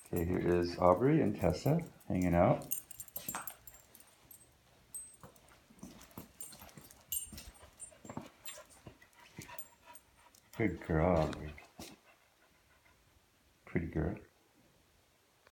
Okay, here is Aubrey and Tessa hanging out. Good girl, Aubrey. Pretty girl.